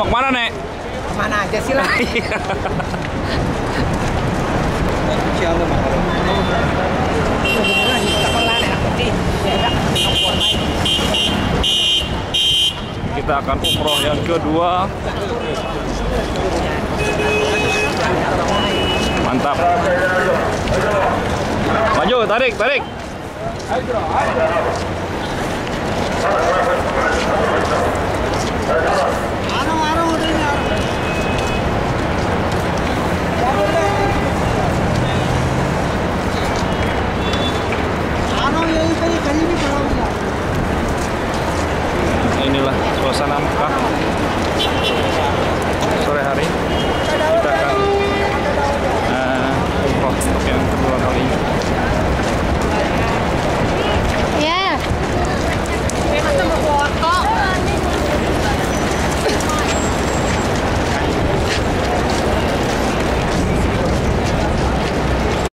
mau kemana, Nek? Kemana aja sih lah. Kita akan umroh yang kedua. Mantap. Maju, tarik, tarik.